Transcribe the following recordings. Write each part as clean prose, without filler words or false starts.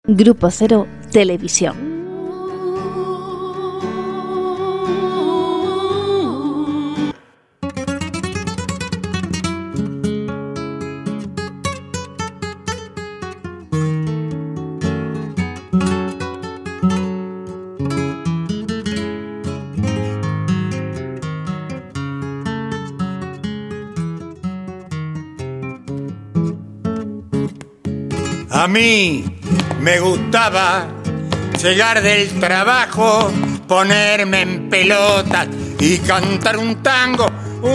Grupo Cero Televisión. A mí me gustaba llegar del trabajo, ponerme en pelotas y cantar un tango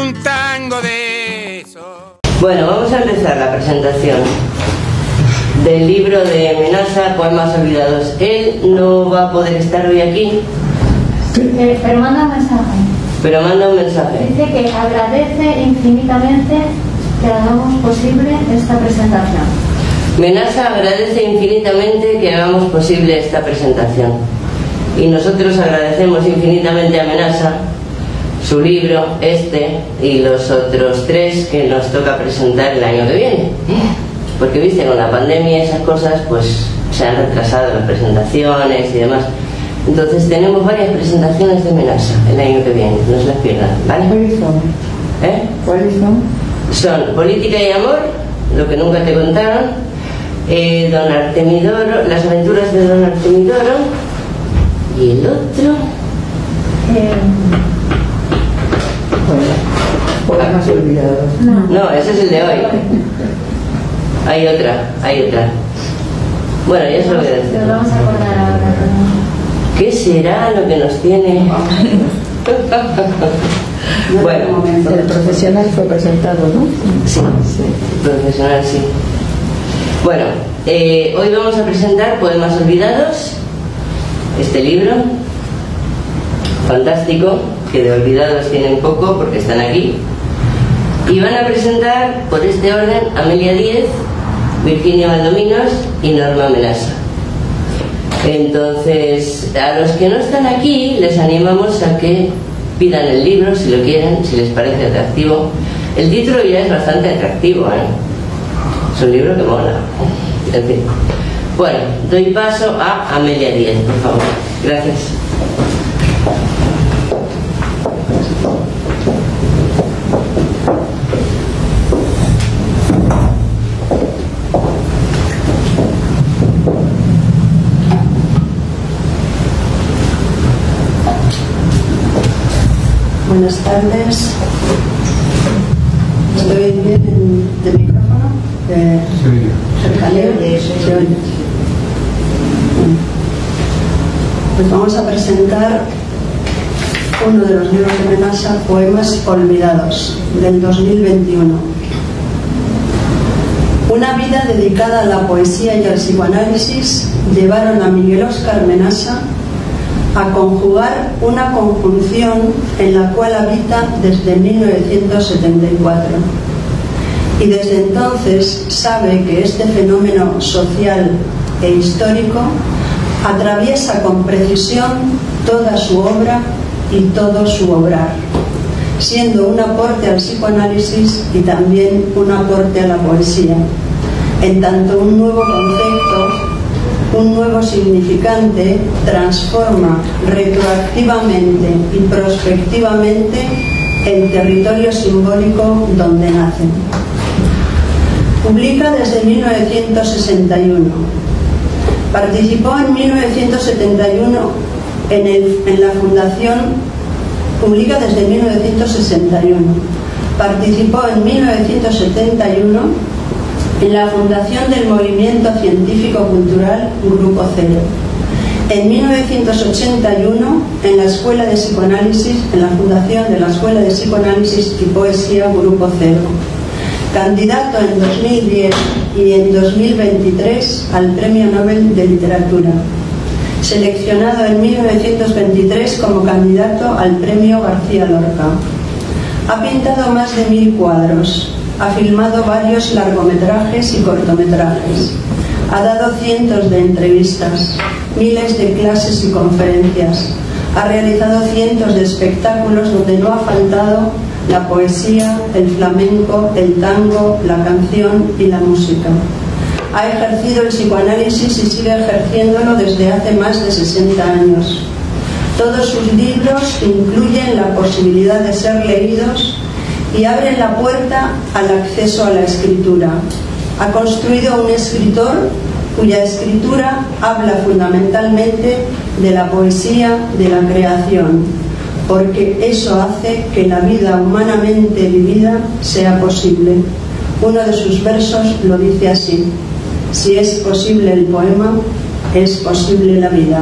de eso. Bueno, vamos a empezar la presentación del libro de Menasa, Poemas Olvidados. Él no va a poder estar hoy aquí. Pero manda un mensaje. Pero manda un mensaje. Dice que agradece infinitamente que hagamos posible esta presentación. Menasa agradece infinitamente que hagamos posible esta presentación. Y nosotros agradecemos infinitamente a Menasa su libro, y los otros 3 que nos toca presentar el año que viene. Porque, viste, con la pandemia y esas cosas, pues se han retrasado las presentaciones y demás. Entonces tenemos varias presentaciones de Menasa el año que viene, no se las pierdan, ¿vale? ¿Cuáles son? ¿Cuáles son? Son Política y Amor, lo que nunca te contaron, Don Artemidoro, Las aventuras de Don Artemidoro, y el otro... Poemas Olvidados. No, ese es el de hoy. Hay otra. Bueno, ya se lo voy a decir. Nos vamos a acordar ahora. ¿Qué será lo que nos tiene? Bueno, El profesional fue presentado, ¿no? sí, el profesional sí. Bueno, hoy vamos a presentar Poemas Olvidados, este libro fantástico, que de olvidados tienen poco porque están aquí. Y van a presentar, por este orden, Amelia Díez, Virginia Valdominos y Norma Menasa. Entonces, a los que no están aquí, les animamos a que pidan el libro, si lo quieren, si les parece atractivo. El título ya es bastante atractivo, Es un libro que mola. En fin. Bueno, doy paso a Amelia Díez, por favor. Gracias. Buenas tardes. ¿Estoy bien de micrófono? ¿Se oye? Pues vamos a presentar uno de los libros de Menasa, Poemas Olvidados, del 2021. Una vida dedicada a la poesía y al psicoanálisis llevaron a Miguel Óscar Menasa a conjugar una conjunción en la cual habita desde 1974. Y desde entonces sabe que este fenómeno social e histórico atraviesa con precisión toda su obra y todo su obrar, siendo un aporte al psicoanálisis y también un aporte a la poesía, en tanto un nuevo concepto, un nuevo significante transforma retroactivamente y prospectivamente el territorio simbólico donde nace. Publica desde 1961. Participó en 1971 en la fundación. Publica desde 1961. Participó en 1971 en la fundación del Movimiento Científico-Cultural Grupo Cero. En 1981 en la Escuela de Psicoanálisis, en la fundación de la Escuela de Psicoanálisis y Poesía Grupo Cero. Candidato en 2010 y en 2023 al Premio Nobel de Literatura. Seleccionado en 1923 como candidato al Premio García Lorca. Ha pintado más de 1000 cuadros. Ha filmado varios largometrajes y cortometrajes. Ha dado cientos de entrevistas, miles de clases y conferencias. Ha realizado cientos de espectáculos donde no ha faltado la poesía, el flamenco, el tango, la canción y la música. Ha ejercido el psicoanálisis y sigue ejerciéndolo desde hace más de 60 años. Todos sus libros incluyen la posibilidad de ser leídos y abren la puerta al acceso a la escritura. Ha construido un escritor cuya escritura habla fundamentalmente de la poesía, de la creación, porque eso hace que la vida humanamente vivida sea posible. Uno de sus versos lo dice así: si es posible el poema, es posible la vida.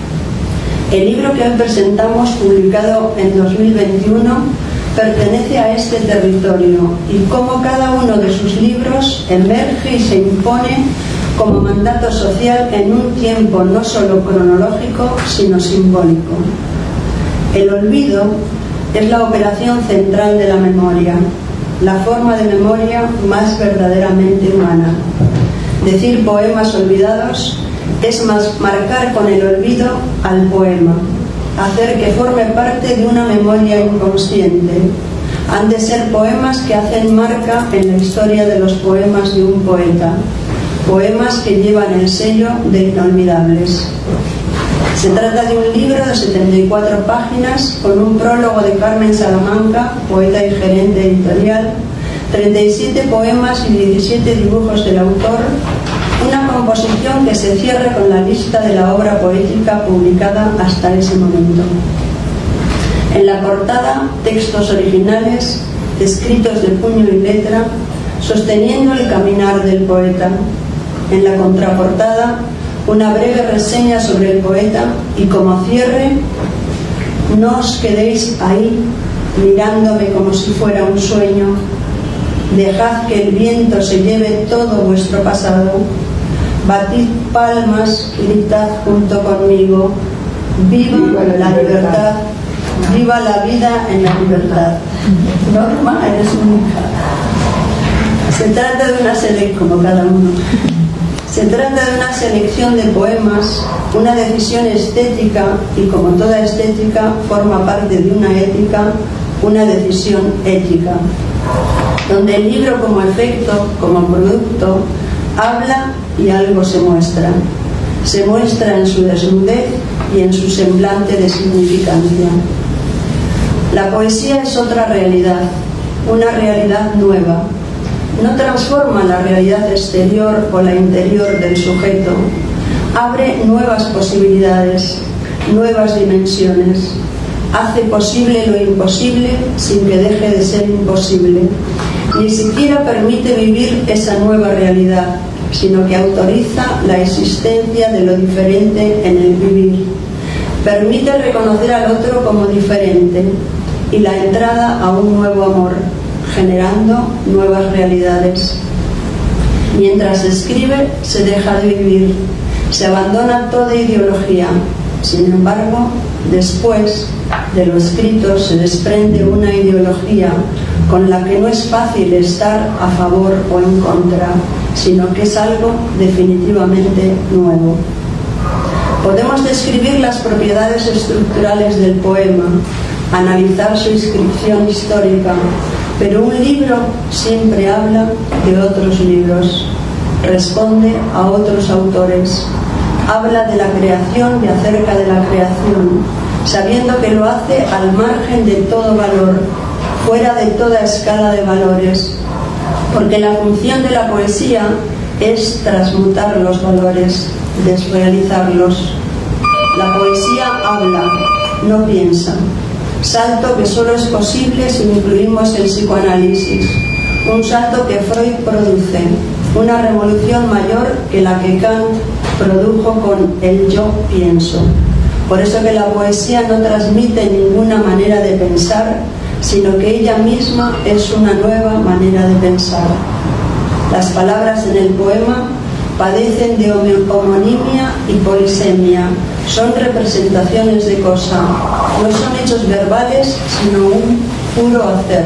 El libro que hoy presentamos, publicado en 2021, pertenece a este territorio y como cada uno de sus libros emerge y se impone como mandato social en un tiempo no solo cronológico, sino simbólico. El olvido es la operación central de la memoria, la forma de memoria más verdaderamente humana. Decir poemas olvidados es marcar con el olvido al poema, hacer que forme parte de una memoria inconsciente. Han de ser poemas que hacen marca en la historia de los poemas de un poeta, poemas que llevan el sello de inolvidables. Se trata de un libro de 74 páginas con un prólogo de Carmen Salamanca, poeta y gerente editorial, 37 poemas y 17 dibujos del autor, una composición que se cierra con la lista de la obra poética publicada hasta ese momento. En la portada, textos originales, escritos de puño y letra, sosteniendo el caminar del poeta. En la contraportada, una breve reseña sobre el poeta y como cierre: no os quedéis ahí mirándome como si fuera un sueño, dejad que el viento se lleve todo vuestro pasado, batid palmas, gritad junto conmigo, viva la libertad, viva la vida en la libertad. Norma, eres única. Se trata de una selección, como cada uno. Se trata de una selección de poemas, una decisión estética y, como toda estética, forma parte de una ética, una decisión ética, donde el libro como efecto, como producto, habla y algo se muestra. Se muestra en su desnudez y en su semblante de significancia. La poesía es otra realidad, una realidad nueva. No transforma la realidad exterior o la interior del sujeto. Abre nuevas posibilidades, nuevas dimensiones. Hace posible lo imposible sin que deje de ser imposible. Ni siquiera permite vivir esa nueva realidad, sino que autoriza la existencia de lo diferente en el vivir. Permite reconocer al otro como diferente y la entrada a un nuevo amor, generando nuevas realidades. Mientras escribe, se deja de vivir, se abandona toda ideología. Sin embargo, después de lo escrito se desprende una ideología con la que no es fácil estar a favor o en contra, sino que es algo definitivamente nuevo. Podemos describir las propiedades estructurales del poema, analizar su inscripción histórica, pero un libro siempre habla de otros libros, responde a otros autores, habla de la creación y acerca de la creación, sabiendo que lo hace al margen de todo valor, fuera de toda escala de valores, porque la función de la poesía es transmutar los valores, desrealizarlos. La poesía habla, no piensa. Salto que solo es posible si incluimos el psicoanálisis, un salto que Freud produce, una revolución mayor que la que Kant produjo con el yo pienso. Por eso que la poesía no transmite ninguna manera de pensar, sino que ella misma es una nueva manera de pensar. Las palabras en el poema padecen de homonimia y polisemia, son representaciones de cosa, no son hechos verbales, sino un puro hacer.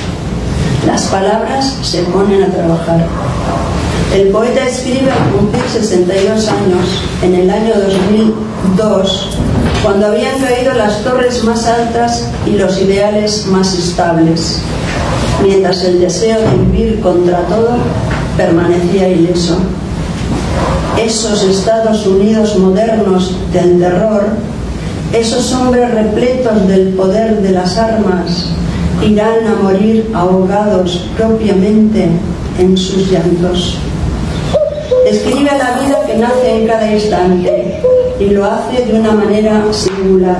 Las palabras se ponen a trabajar. El poeta escribe al cumplir 62 años, en el año 2002, cuando habían caído las torres más altas y los ideales más estables, mientras el deseo de vivir contra todo permanecía ileso. esos Estados Unidos modernos del terror, esos hombres repletos del poder de las armas, irán a morir ahogados propiamente en sus llantos. Describe la vida que nace en cada instante y lo hace de una manera singular.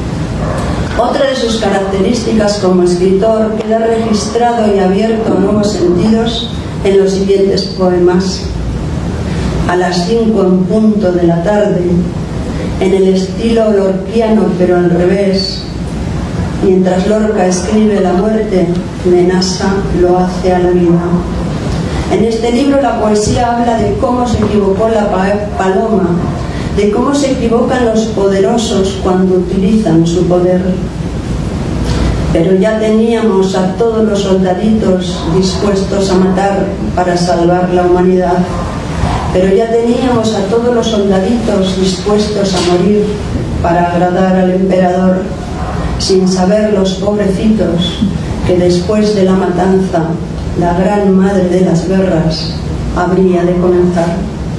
Otra de sus características como escritor queda registrado y abierto a nuevos sentidos en los siguientes poemas. A las 5 en punto de la tarde, en el estilo lorquiano pero al revés, mientras Lorca escribe la muerte, Menasa lo hace a la vida. En este libro la poesía habla de cómo se equivocó la paloma, de cómo se equivocan los poderosos cuando utilizan su poder. Pero ya teníamos a todos los soldaditos dispuestos a matar para salvar la humanidad. Pero ya teníamos a todos los soldaditos dispuestos a morir para agradar al emperador, sin saber los pobrecitos que después de la matanza, la gran madre de las guerras habría de comenzar.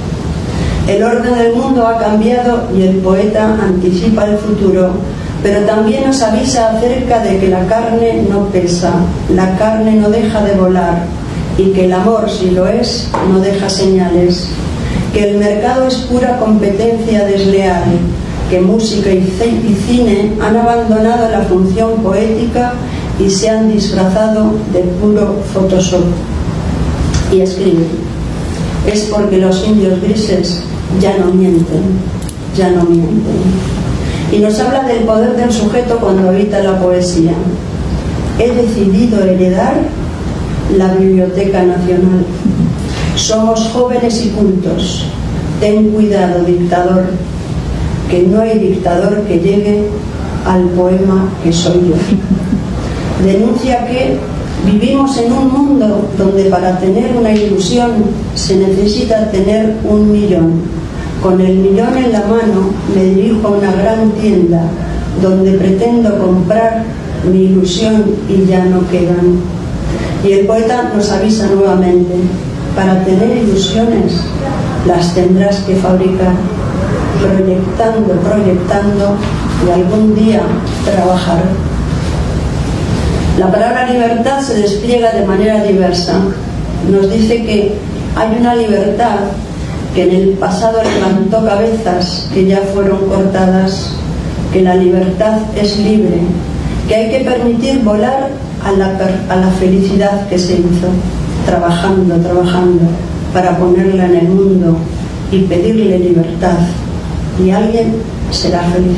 El orden del mundo ha cambiado y el poeta anticipa el futuro, pero también nos avisa acerca de que la carne no pesa, la carne no deja de volar, y que el amor, si lo es, no deja señales, que el mercado es pura competencia desleal, que música y cine han abandonado la función poética y se han disfrazado de puro Photoshop. Y escribe: es porque los indios grises ya no mienten, ya no mienten. Y nos habla del poder del sujeto cuando habita la poesía. He decidido heredar la Biblioteca Nacional. Somos jóvenes y cultos. Ten cuidado, dictador, que no hay dictador que llegue al poema que soy yo. Denuncia que vivimos en un mundo donde para tener una ilusión se necesita tener 1 millón. Con el millón en la mano me dirijo a una gran tienda donde pretendo comprar mi ilusión y ya no quedan. Y el poeta nos avisa nuevamente: para tener ilusiones las tendrás que fabricar, proyectando y algún día trabajar. La palabra libertad se despliega de manera diversa. Nos dice que hay una libertad que en el pasado levantó cabezas que ya fueron cortadas, que la libertad es libre, que hay que permitir volar a la felicidad que se hizo, trabajando para ponerla en el mundo y pedirle libertad, y alguien será feliz.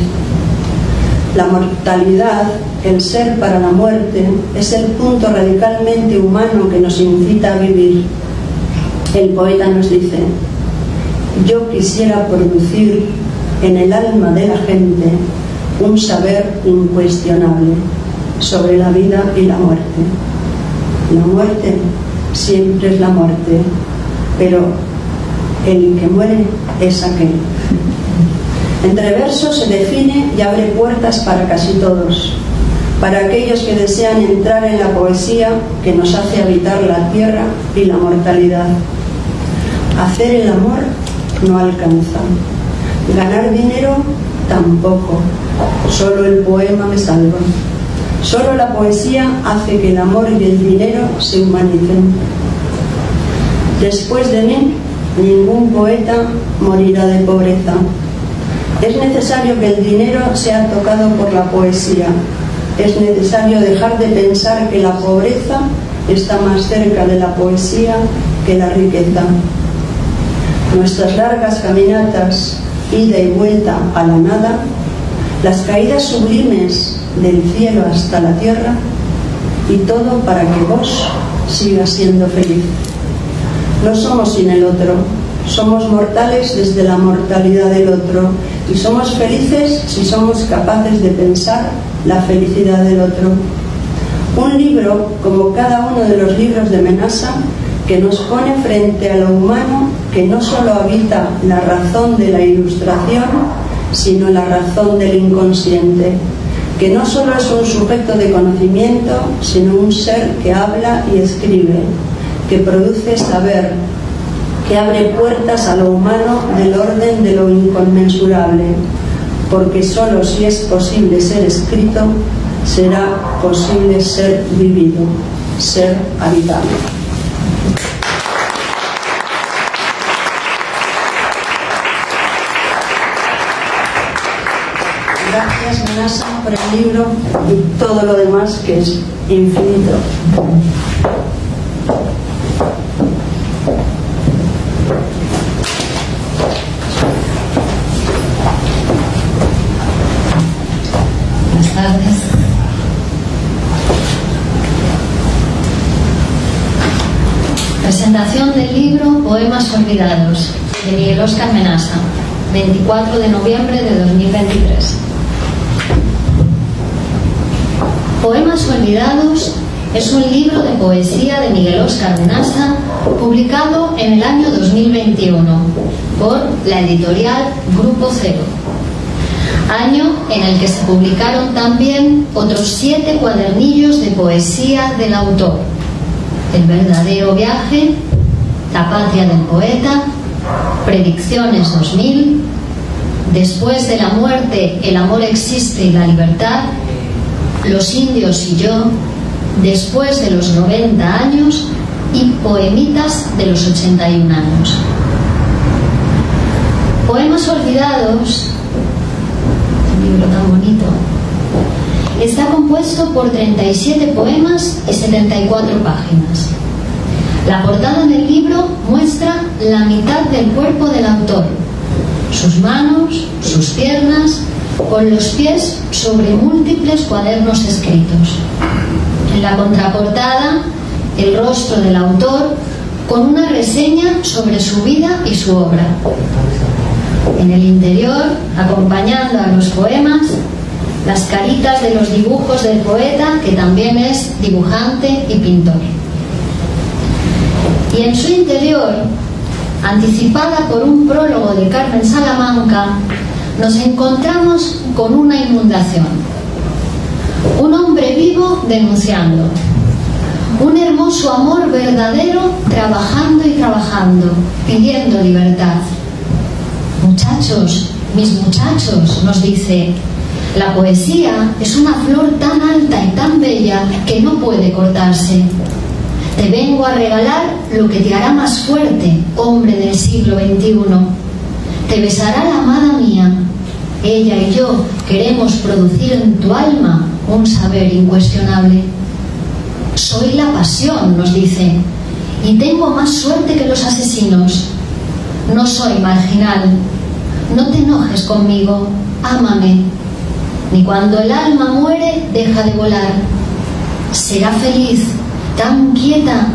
La mortalidad, el ser para la muerte, es el punto radicalmente humano que nos incita a vivir. El poeta nos dice: yo quisiera producir en el alma de la gente un saber incuestionable sobre la vida y la muerte. La muerte siempre es la muerte, pero el que muere es aquel. Entre versos se define y abre puertas para casi todos, para aquellos que desean entrar en la poesía que nos hace habitar la tierra y la mortalidad. Hacer el amor no alcanza, ganar dinero tampoco, solo el poema me salva. Solo la poesía hace que el amor y el dinero se humanicen. Después de mí, ningún poeta morirá de pobreza. Es necesario que el dinero sea tocado por la poesía. Es necesario dejar de pensar que la pobreza está más cerca de la poesía que la riqueza. Nuestras largas caminatas, ida y vuelta a la nada, las caídas sublimes del cielo hasta la tierra, y todo para que vos sigas siendo feliz. No somos sin el otro, somos mortales desde la mortalidad del otro, y somos felices si somos capaces de pensar la felicidad del otro. Un libro, como cada uno de los libros de Menasa, que nos pone frente a lo humano, que no solo habita la razón de la ilustración, sino la razón del inconsciente, que no solo es un sujeto de conocimiento, sino un ser que habla y escribe, que produce saber, que abre puertas a lo humano del orden de lo inconmensurable, porque solo si es posible ser escrito, será posible ser vivido, ser habitado. Gracias, Menasa, por el libro y todo lo demás que es infinito. Buenas tardes. Presentación del libro Poemas Olvidados, de Miguel Óscar Menasa, 24 de noviembre de 2023. Poemas Olvidados es un libro de poesía de Miguel Óscar Menasa, publicado en el año 2021 por la editorial Grupo Cero, año en el que se publicaron también otros 7 cuadernillos de poesía del autor: El verdadero viaje, La patria del poeta, Predicciones 2000, Después de la muerte, el amor existe y la libertad, Los indios y yo, Después de los 90 años y Poemitas de los 81 años. Poemas Olvidados, un libro tan bonito, está compuesto por 37 poemas y 74 páginas. La portada del libro muestra la mitad del cuerpo del autor, sus manos, sus piernas, con los pies sobre múltiples cuadernos escritos. En la contraportada, el rostro del autor con una reseña sobre su vida y su obra. En el interior, acompañando a los poemas, las caritas de los dibujos del poeta, que también es dibujante y pintor. Y en su interior, anticipada por un prólogo de Carmen Salamanca, nos encontramos con una inundación. Un hombre vivo denunciando. Un hermoso amor verdadero trabajando y trabajando, pidiendo libertad. Muchachos, mis muchachos, nos dice, la poesía es una flor tan alta y tan bella que no puede cortarse. Te vengo a regalar lo que te hará más fuerte, hombre del siglo XXI. Te besará la amada mía. Ella y yo queremos producir en tu alma un saber incuestionable. Soy la pasión, nos dice, y tengo más suerte que los asesinos. No soy marginal. No te enojes conmigo, ámame. Ni cuando el alma muere deja de volar. Será feliz, tan quieta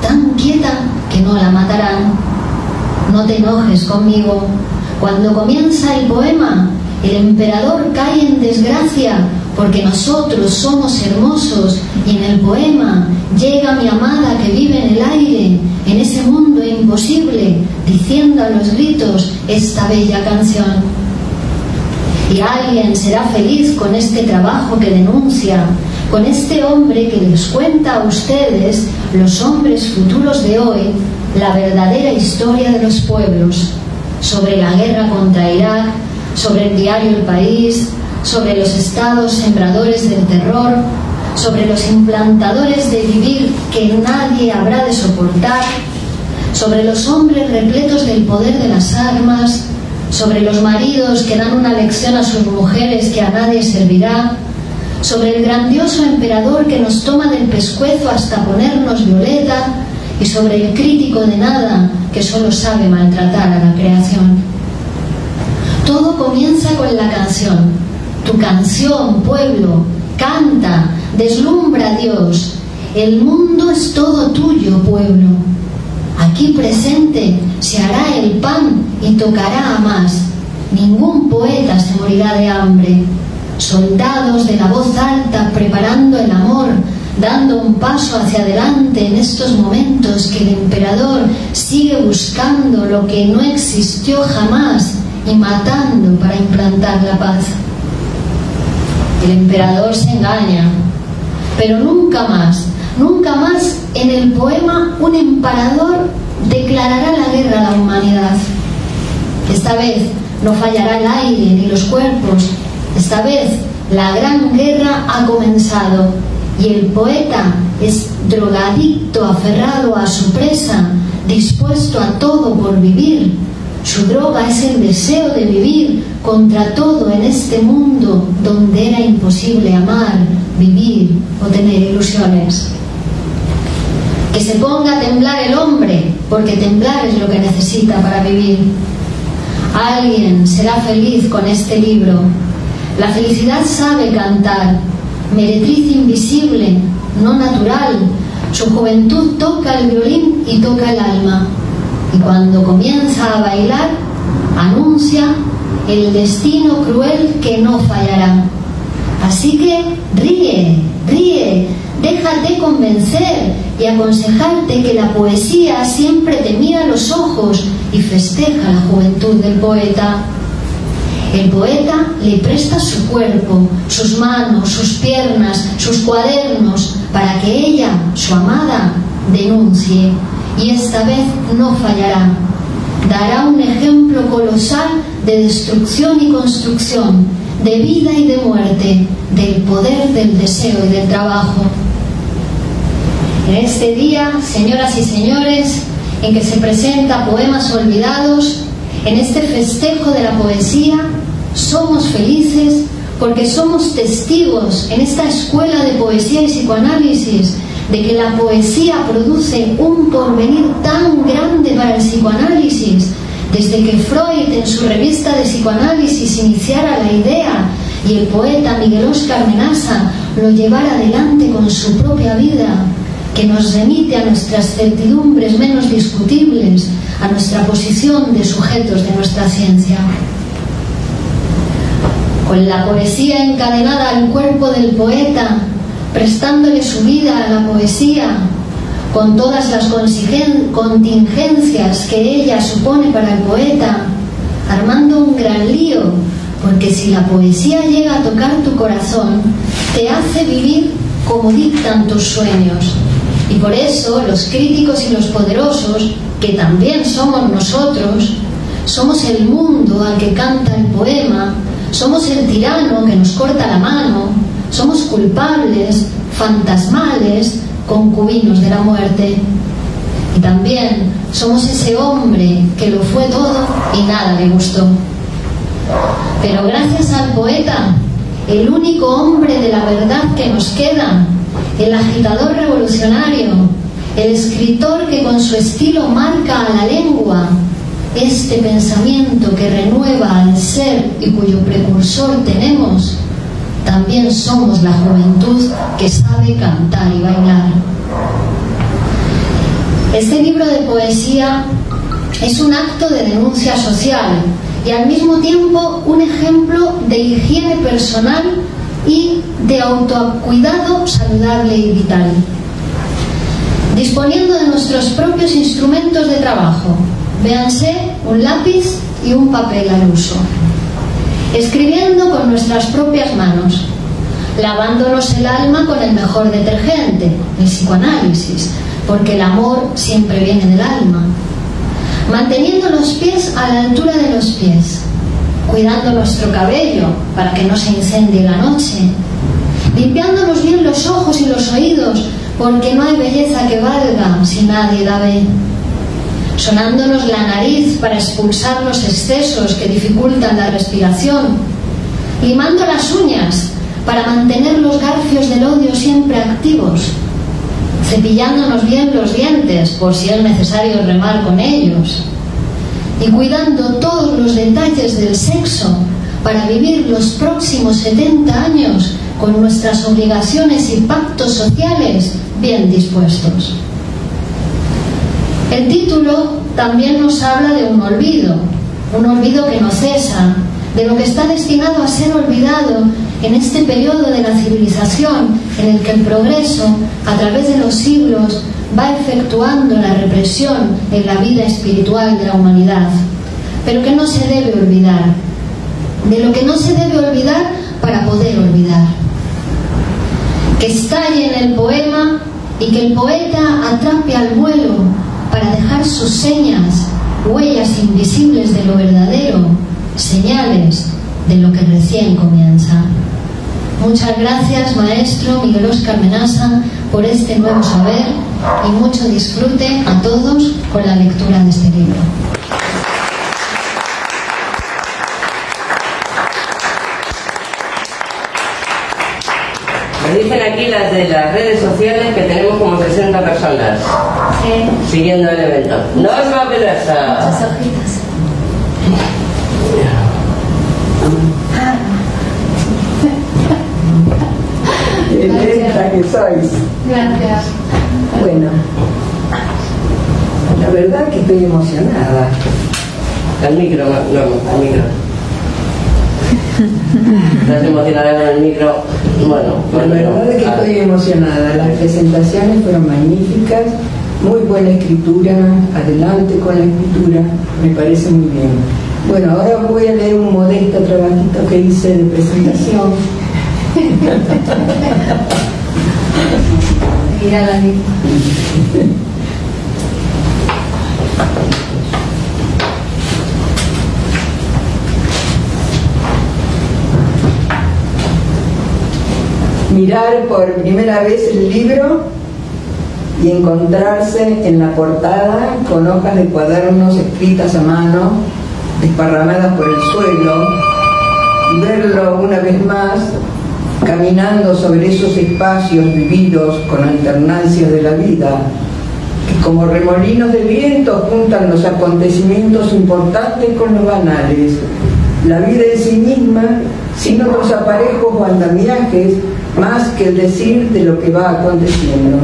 que no la matarán. No te enojes conmigo. Cuando comienza el poema, el emperador cae en desgracia porque nosotros somos hermosos, y en el poema llega mi amada que vive en el aire, en ese mundo imposible, diciendo a los gritos esta bella canción. Y alguien será feliz con este trabajo que denuncia, con este hombre que les cuenta a ustedes, los hombres futuros de hoy, la verdadera historia de los pueblos, sobre la guerra contra Irak, sobre el diario El País, sobre los estados sembradores del terror, sobre los implantadores de vivir que nadie habrá de soportar, sobre los hombres repletos del poder de las armas, sobre los maridos que dan una lección a sus mujeres que a nadie servirá, sobre el grandioso emperador que nos toma del pescuezo hasta ponernos violeta, y sobre el crítico de nada que solo sabe maltratar a la creación. Todo comienza con la canción. Tu canción, pueblo, canta, deslumbra a Dios. El mundo es todo tuyo, pueblo. Aquí presente se hará el pan y tocará a más. Ningún poeta se morirá de hambre. Soldados de la voz alta preparando el amor, dando un paso hacia adelante en estos momentos que el emperador sigue buscando lo que no existió jamás y matando para implantar la paz. El emperador se engaña, pero nunca más en el poema un emperador declarará la guerra a la humanidad. Esta vez no fallará el aire ni los cuerpos. Esta vez la gran guerra ha comenzado y el poeta es drogadicto aferrado a su presa, dispuesto a todo por vivir. Su droga es el deseo de vivir contra todo en este mundo donde era imposible amar, vivir o tener ilusiones. Que se ponga a temblar el hombre, porque temblar es lo que necesita para vivir. Alguien será feliz con este libro. La felicidad sabe cantar, meretriz invisible, no natural. Su juventud toca el violín y toca el alma. Y cuando comienza a bailar, anuncia el destino cruel que no fallará. Así que ríe, ríe, déjate convencer y aconsejarte que la poesía siempre te mira a los ojos y festeja la juventud del poeta. El poeta le presta su cuerpo, sus manos, sus piernas, sus cuadernos, para que ella, su amada, denuncie. Y esta vez no fallará. Dará un ejemplo colosal de destrucción y construcción, de vida y de muerte, del poder del deseo y del trabajo. En este día, señoras y señores, en que se presenta Poemas Olvidados, en este festejo de la poesía, somos felices porque somos testigos en esta escuela de poesía y psicoanálisis de que la poesía produce un porvenir tan grande para el psicoanálisis, desde que Freud en su revista de psicoanálisis iniciara la idea y el poeta Miguel Óscar Menasa lo llevara adelante con su propia vida, que nos remite a nuestras certidumbres menos discutibles, a nuestra posición de sujetos de nuestra ciencia. Con la poesía encadenada al cuerpo del poeta, prestándole su vida a la poesía, con todas las contingencias que ella supone para el poeta, armando un gran lío, porque si la poesía llega a tocar tu corazón, te hace vivir como dictan tus sueños. Y por eso los críticos y los poderosos, que también somos nosotros, somos el mundo al que canta el poema, somos el tirano que nos corta la mano, somos culpables, fantasmales, concubinos de la muerte. Y también somos ese hombre que lo fue todo y nada le gustó. Pero gracias al poeta, el único hombre de la verdad que nos queda, el agitador revolucionario, el escritor que con su estilo marca a la lengua este pensamiento que renueva al ser y cuyo precursor tenemos, también somos la juventud que sabe cantar y bailar. Este libro de poesía es un acto de denuncia social y al mismo tiempo un ejemplo de higiene personal y de autocuidado saludable y vital. Disponiendo de nuestros propios instrumentos de trabajo, véanse un lápiz y un papel al uso. Escribiendo con nuestras propias manos, lavándonos el alma con el mejor detergente, el psicoanálisis, porque el amor siempre viene del alma. Manteniendo los pies a la altura de los pies, cuidando nuestro cabello para que no se incendie la noche, limpiándonos bien los ojos y los oídos, porque no hay belleza que valga si nadie la ve, sonándonos la nariz para expulsar los excesos que dificultan la respiración, limando las uñas para mantener los garfios del odio siempre activos, cepillándonos bien los dientes por si es necesario remar con ellos, y cuidando todos los detalles del sexo para vivir los próximos 70 años con nuestras obligaciones y pactos sociales bien dispuestos. El título también nos habla de un olvido que no cesa, de lo que está destinado a ser olvidado en este periodo de la civilización en el que el progreso, a través de los siglos, va efectuando la represión en la vida espiritual de la humanidad, pero que no se debe olvidar, de lo que no se debe olvidar para poder olvidar. Que estalle en el poema y que el poeta atrape al vuelo para dejar sus señas, huellas invisibles de lo verdadero, señales de lo que recién comienza. Muchas gracias, maestro Miguel Óscar Menasa, por este nuevo saber, y mucho disfrute a todos con la lectura de este libro. Me dicen aquí las de las redes sociales que tenemos como 60 personas siguiendo el evento. No os va a perder esa. Muchas hojitas. Qué lenta que sois. Gracias. Bueno, la verdad que estoy emocionada. Al micro, no, al micro. Estás emocionada con el micro. Bueno, La verdad es que estoy emocionada. Las presentaciones fueron magníficas, muy buena escritura, adelante con la escritura, me parece muy bien. Bueno, ahora voy a leer un modesto trabajito que hice de presentación. Ir a la lista. Mirar por primera vez el libro y encontrarse en la portada con hojas de cuadernos escritas a mano, desparramadas por el suelo, y verlo una vez más caminando sobre esos espacios vividos con alternancias de la vida, que como remolinos de viento juntan los acontecimientos importantes con los banales, la vida en sí misma, sin otros aparejos o andamiajes más que el decir de lo que va aconteciendo.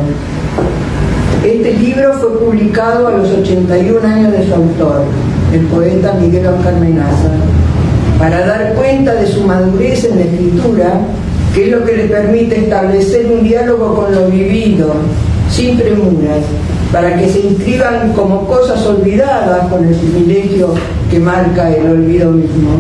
Este libro fue publicado a los 81 años de su autor, el poeta Miguel Óscar Menasa, para dar cuenta de su madurez en la escritura, que es lo que le permite establecer un diálogo con lo vivido, sin premuras, para que se inscriban como cosas olvidadas con el privilegio que marca el olvido mismo.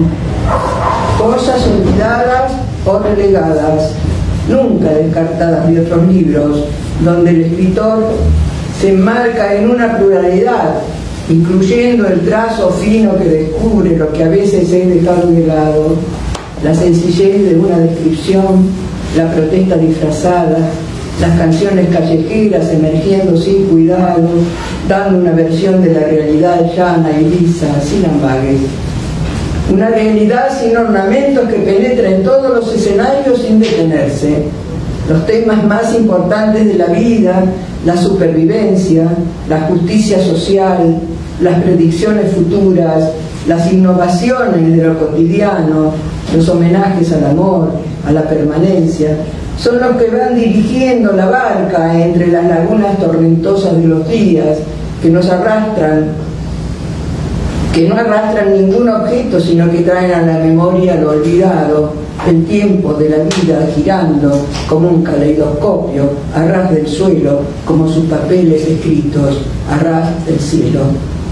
Cosas olvidadas o relegadas, nunca descartadas de otros libros, donde el escritor se enmarca en una pluralidad, incluyendo el trazo fino que descubre lo que a veces es dejado de lado, la sencillez de una descripción, la protesta disfrazada, las canciones callejeras emergiendo sin cuidado, dando una versión de la realidad llana y lisa, sin ambages. Una realidad sin ornamentos que penetra en todos los escenarios sin detenerse. Los temas más importantes de la vida, la supervivencia, la justicia social, las predicciones futuras, las innovaciones de lo cotidiano, los homenajes al amor, a la permanencia, son los que van dirigiendo la barca entre las lagunas tormentosas de los días, que nos arrastran, que no arrastran ningún objeto, sino que traen a la memoria lo olvidado, el tiempo de la vida girando como un caleidoscopio a ras del suelo, como sus papeles escritos a ras del cielo.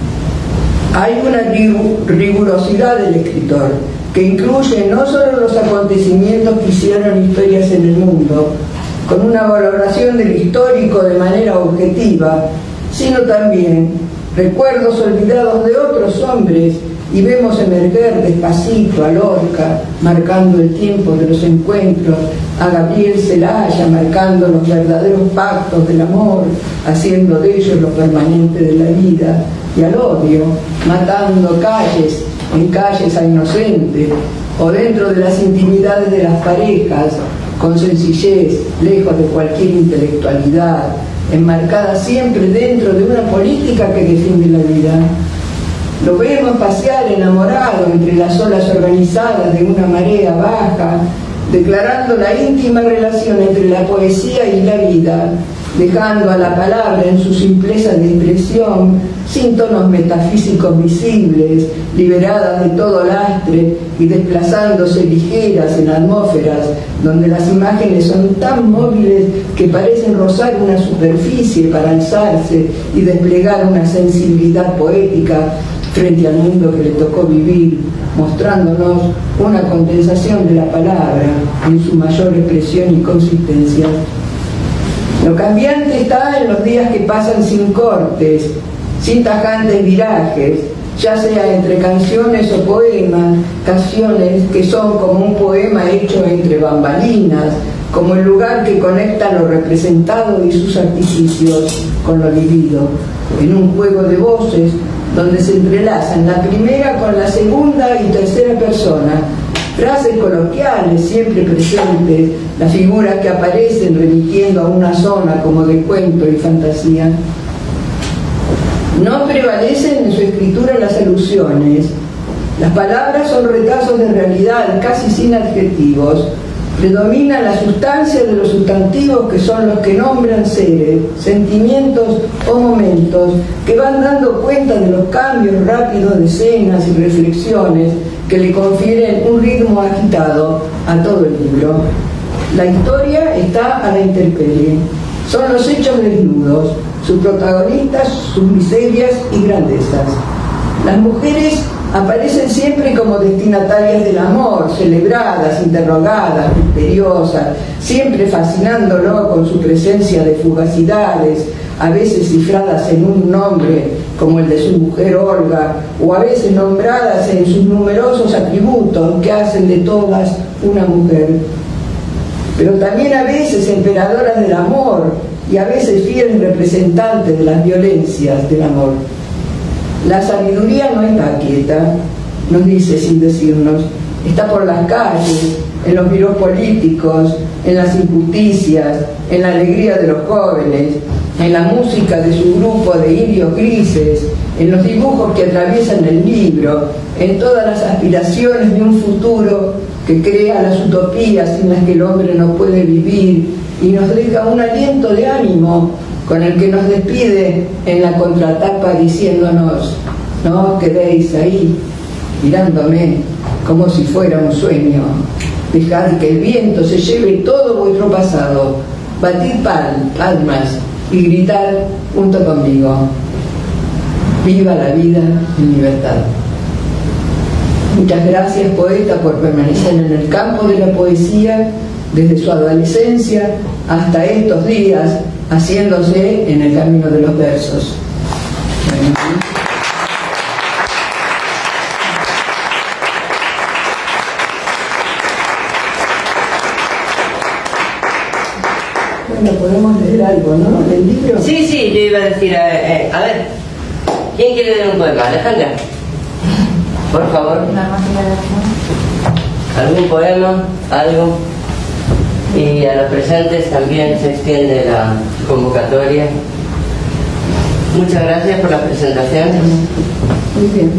Hay una rigurosidad del escritor que incluye no solo los acontecimientos que hicieron historias en el mundo, con una valoración del histórico de manera objetiva, sino también recuerdos olvidados de otros hombres, y vemos emerger despacito a Lorca, marcando el tiempo de los encuentros, a Gabriel Celaya, marcando los verdaderos pactos del amor, haciendo de ellos lo permanente de la vida, y al odio, matando calles, en calles a inocentes, o dentro de las intimidades de las parejas, con sencillez, lejos de cualquier intelectualidad, enmarcada siempre dentro de una política que defiende la vida. Lo vemos pasear enamorado entre las olas organizadas de una marea baja, declarando la íntima relación entre la poesía y la vida, dejando a la palabra en su simpleza de expresión, sin tonos metafísicos visibles, liberadas de todo lastre y desplazándose ligeras en atmósferas donde las imágenes son tan móviles que parecen rozar una superficie para alzarse y desplegar una sensibilidad poética frente al mundo que le tocó vivir, mostrándonos una condensación de la palabra en su mayor expresión y consistencia. Lo cambiante está en los días que pasan sin cortes, sin tajantes virajes, ya sea entre canciones o poemas, canciones que son como un poema hecho entre bambalinas, como el lugar que conecta lo representado y sus artificios con lo vivido, en un juego de voces donde se entrelazan la primera con la segunda y tercera persona, frases coloquiales siempre presentes, las figuras que aparecen remitiendo a una zona como de cuento y fantasía. No prevalecen en su escritura las alusiones. Las palabras son retazos de realidad, casi sin adjetivos. Predomina la sustancia de los sustantivos, que son los que nombran seres, sentimientos o momentos, que van dando cuenta de los cambios rápidos de escenas y reflexiones que le confieren un ritmo agitado a todo el libro. La historia está a la intemperie. Son los hechos desnudos, sus protagonistas, sus miserias y grandezas. Las mujeres aparecen siempre como destinatarias del amor, celebradas, interrogadas, misteriosas, siempre fascinándolo con su presencia de fugacidades, a veces cifradas en un nombre como el de su mujer Olga, o a veces nombradas en sus numerosos atributos que hacen de todas una mujer. Pero también a veces emperadoras del amor y a veces fieles representantes de las violencias del amor. La sabiduría no está quieta, nos dice sin decirnos, está por las calles, en los bureos políticos, en las injusticias, en la alegría de los jóvenes, en la música de su grupo de indios grises, en los dibujos que atraviesan el libro, en todas las aspiraciones de un futuro que crea las utopías sin las que el hombre no puede vivir y nos deja un aliento de ánimo con el que nos despide en la contratapa diciéndonos: no os quedéis ahí mirándome como si fuera un sueño, dejad que el viento se lleve todo vuestro pasado, batid palmas y gritad junto conmigo: viva la vida en libertad. Muchas gracias, poeta, por permanecer en el campo de la poesía desde su adolescencia hasta estos días, haciéndose en el camino de los versos. Bueno, podemos leer algo, ¿no? ¿Del libro? Sí, yo iba a decir, a ver, ¿quién quiere leer un poema? Alejandra, por favor. ¿Algún poema? ¿Algo? Y a los presentes también se extiende la convocatoria. Muchas gracias por las presentaciones. Muy bien.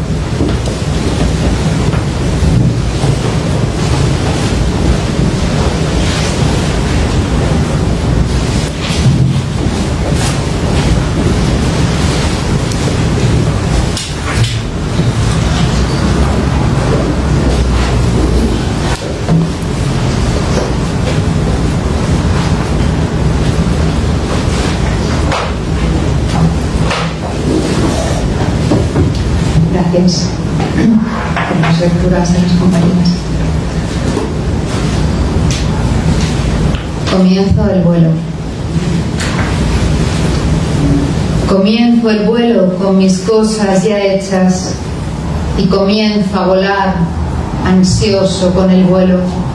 Gracias por las lecturas de las compañeras. Comienzo el vuelo. Comienzo el vuelo con mis cosas ya hechas y comienzo a volar ansioso con el vuelo.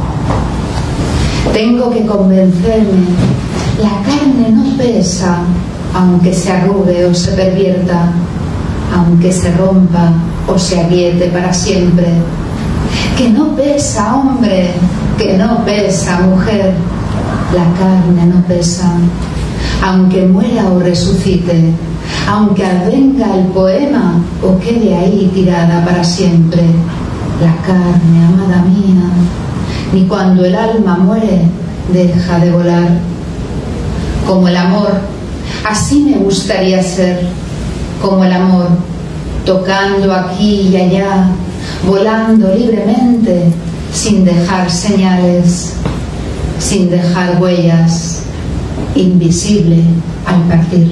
Tengo que convencerme, la carne no pesa, aunque se arrugue o se pervierta, aunque se rompa o se agriete para siempre. Que no pesa, hombre, que no pesa, mujer, la carne no pesa, aunque muera o resucite, aunque advenga el poema o quede ahí tirada para siempre. La carne, amada mía, ni cuando el alma muere deja de volar. Como el amor, así me gustaría ser, como el amor, tocando aquí y allá, volando libremente, sin dejar señales, sin dejar huellas, invisible al partir.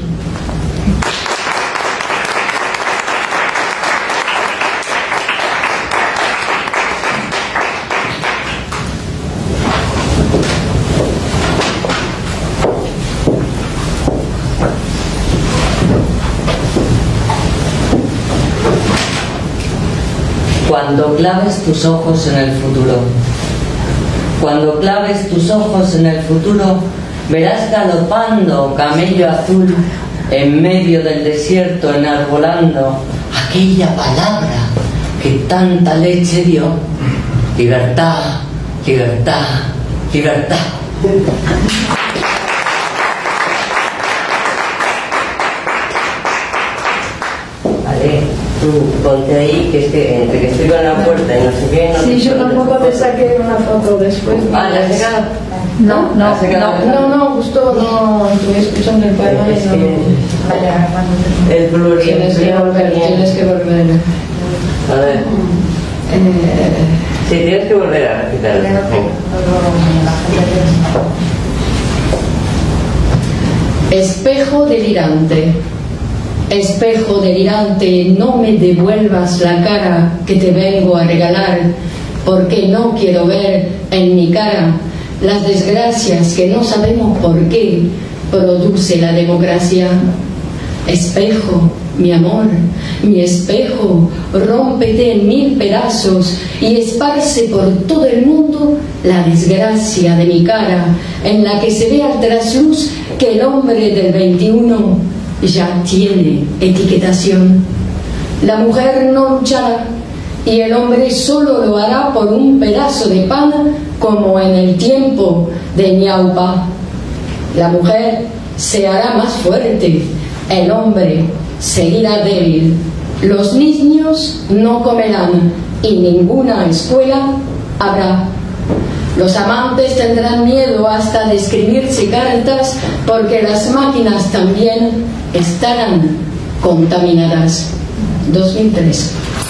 cuando claves tus ojos en el futuro. Cuando claves tus ojos en el futuro, verás galopando camello azul en medio del desierto, enarbolando aquella palabra que tanta leche dio: libertad, libertad, libertad. Vale, tú ponte ahí, que es que entre que estoy con la puerta y no sé qué... Sí, yo tampoco te saqué una foto después. Ah, ¿la has sacado? No, justo no estuve escuchando el poema y no... El pluriel. Tienes que volver. A ver. Sí, tienes que volver a recitarlo. Espejo delirante. Espejo delirante, no me devuelvas la cara que te vengo a regalar, porque no quiero ver en mi cara las desgracias que no sabemos por qué produce la democracia. Espejo, mi amor, mi espejo, rómpete en 1000 pedazos y esparce por todo el mundo la desgracia de mi cara, en la que se ve al trasluz que el hombre del 21 ya tiene etiquetación. La mujer no luchará y el hombre solo lo hará por un pedazo de pan, como en el tiempo de Ñaupa. La mujer se hará más fuerte, el hombre seguirá débil. Los niños no comerán y ninguna escuela habrá. Los amantes tendrán miedo hasta de escribirse cartas, porque las máquinas también estarán contaminadas. 2003.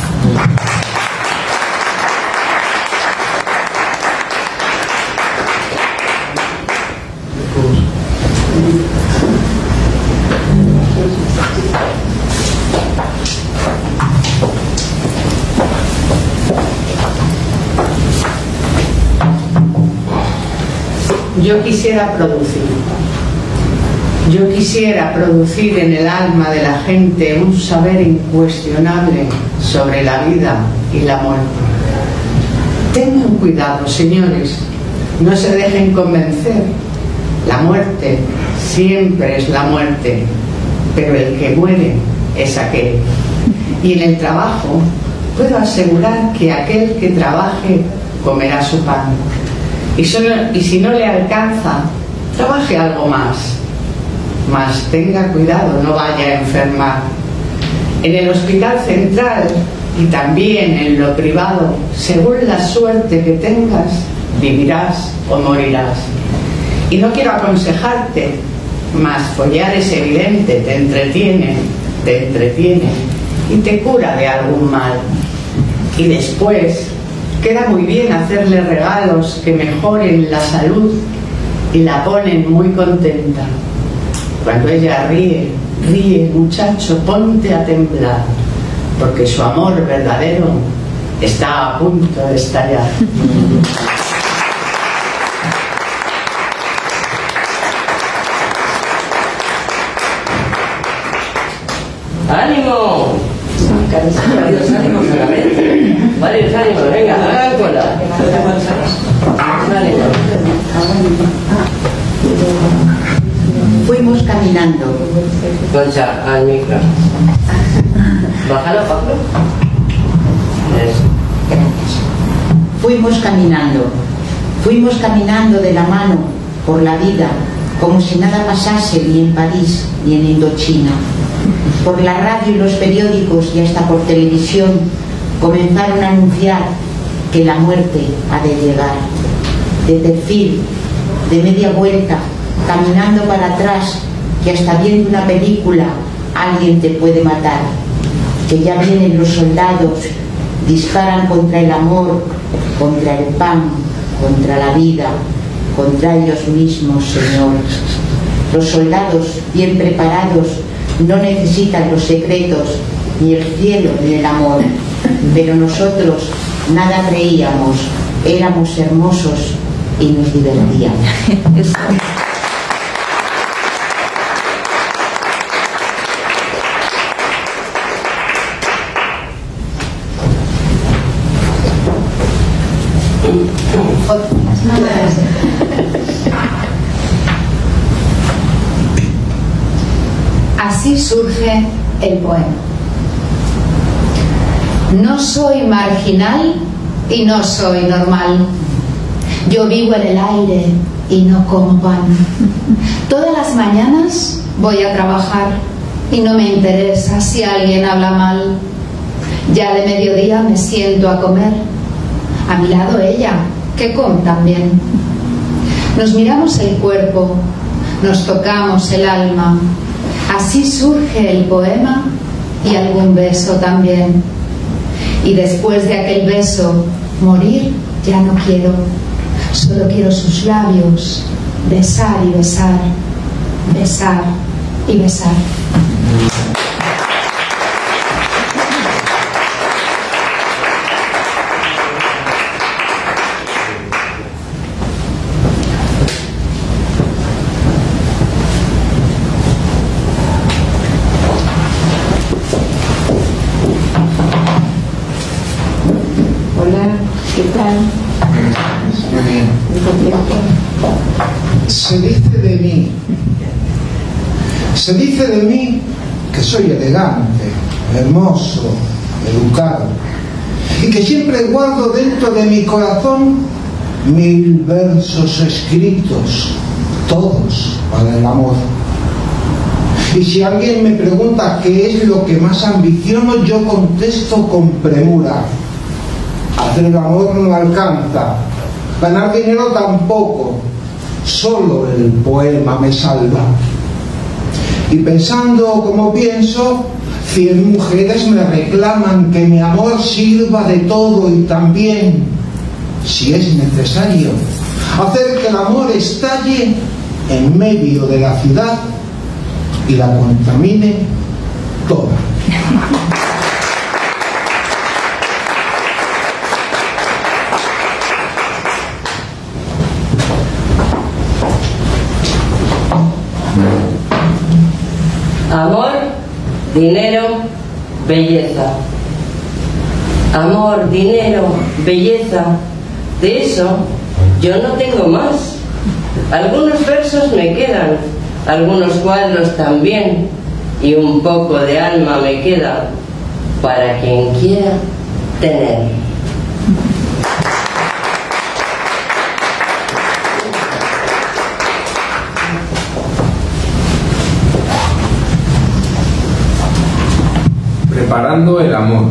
Yo quisiera producir en el alma de la gente un saber incuestionable sobre la vida y la muerte. Tengan cuidado, señores, no se dejen convencer. La muerte siempre es la muerte, pero el que muere es aquel. Y en el trabajo puedo asegurar que aquel que trabaje comerá su pan. Y si no le alcanza, trabaje algo más. Mas tenga cuidado, no vaya a enfermar. En el hospital central y también en lo privado, según la suerte que tengas, vivirás o morirás. Y no quiero aconsejarte, mas follar es evidente, te entretiene y te cura de algún mal. Y después queda muy bien hacerle regalos que mejoren la salud y la ponen muy contenta. Cuando ella ríe, muchacho, ponte a temblar, porque su amor verdadero está a punto de estallar. ¡Ánimo! Varios ánimos solamente. Varios ánimos, venga, hagan cola. Fuimos caminando. Concha, al micro. Bájalo, Pablo. Fuimos caminando de la mano por la vida, como si nada pasase ni en París ni en Indochina. Por la radio y los periódicos y hasta por televisión comenzaron a anunciar que la muerte ha de llegar. De perfil, de media vuelta, caminando para atrás, que hasta viendo una película alguien te puede matar. Que ya vienen los soldados, disparan contra el amor, contra el pan, contra la vida, contra ellos mismos, Señor. Los soldados, bien preparados, no necesitan los secretos, ni el cielo ni el amor. Pero nosotros nada creíamos, éramos hermosos y nos divertíamos. Así surge el poema. No soy marginal y no soy normal. Yo vivo en el aire y no como pan. Todas las mañanas voy a trabajar y no me interesa si alguien habla mal. Ya de mediodía me siento a comer. A mi lado ella, que come también. Nos miramos el cuerpo, nos tocamos el alma. Así surge el poema y algún beso también. Y después de aquel beso, morir ya no quiero. Solo quiero sus labios, besar y besar, besar y besar. ¿Qué tal? Muy bien. Se dice de mí que soy elegante, hermoso, educado, y que siempre guardo dentro de mi corazón 1000 versos escritos, todos para el amor. Y si alguien me pregunta qué es lo que más ambiciono, yo contesto con premura: hacer el amor no alcanza, ganar dinero tampoco, solo el poema me salva. Y pensando como pienso, 100 mujeres me reclaman que mi amor sirva de todo y también, si es necesario, hacer que el amor estalle en medio de la ciudad y la contamine toda. Amor, dinero, belleza. Amor, dinero, belleza. De eso yo no tengo más. Algunos versos me quedan, algunos cuadros también, y un poco de alma me queda para quien quiera tener. Preparando el amor,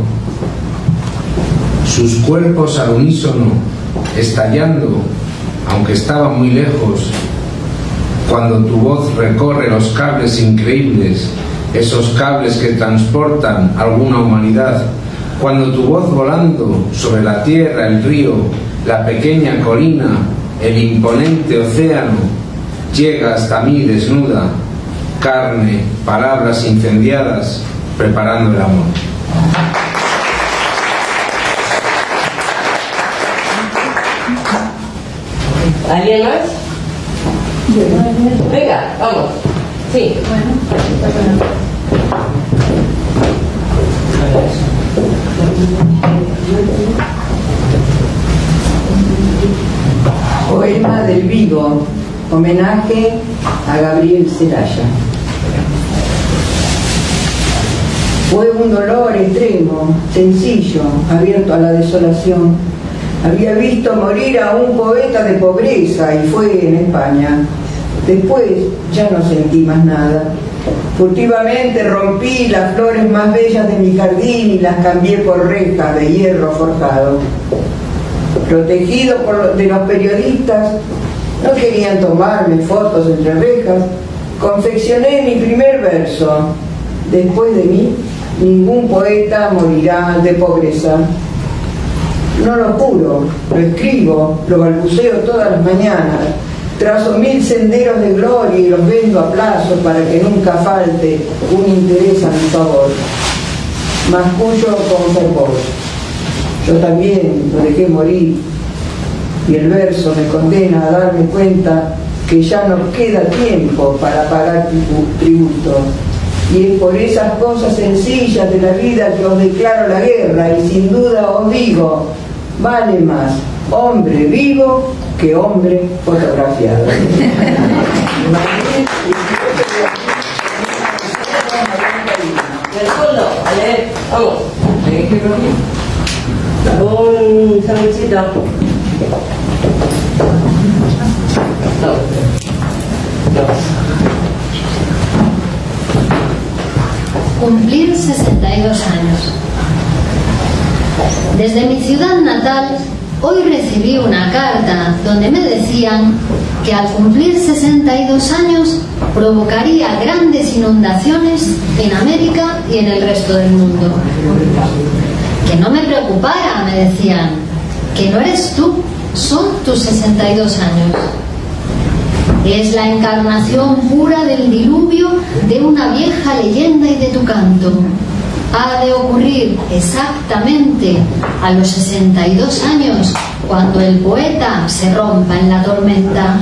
sus cuerpos al unísono, estallando, aunque estaban muy lejos, cuando tu voz recorre los cables increíbles, esos cables que transportan alguna humanidad, cuando tu voz volando sobre la tierra, el río, la pequeña colina, el imponente océano, llega hasta mí desnuda, carne, palabras incendiadas, preparando el amor. ¿Alguien más? Venga, vamos. Sí. Poema del Vigo, homenaje a Gabriel Celaya. Fue un dolor extremo, sencillo, abierto a la desolación. Había visto morir a un poeta de pobreza y fue en España. Después ya no sentí más nada. Furtivamente rompí las flores más bellas de mi jardín y las cambié por rejas de hierro forjado. Protegido de los periodistas, no querían tomarme fotos entre rejas. Confeccioné mi primer verso: después de mí, ningún poeta morirá de pobreza. No lo juro, lo escribo, lo balbuceo todas las mañanas. Trazo 1000 senderos de gloria y los vendo a plazo para que nunca falte un interés a mi favor. Mascullo con fervor. Yo también lo dejé morir y el verso me condena a darme cuenta que ya no queda tiempo para pagar tributo. Y es por esas cosas sencillas de la vida que os declaro la guerra y sin duda os digo, vale más hombre vivo que hombre fotografiado. Del fondo, a leer, vamos. Un sándwichito. No. Cumplir 62 años. Desde mi ciudad natal, hoy recibí una carta donde me decían que al cumplir 62 años provocaría grandes inundaciones en América y en el resto del mundo. Que no me preocupara, me decían, que no eres tú, son tus 62 años. Es la encarnación pura del diluvio de una vieja leyenda y de tu canto. Ha de ocurrir exactamente a los 62 años, cuando el poeta se rompa en la tormenta.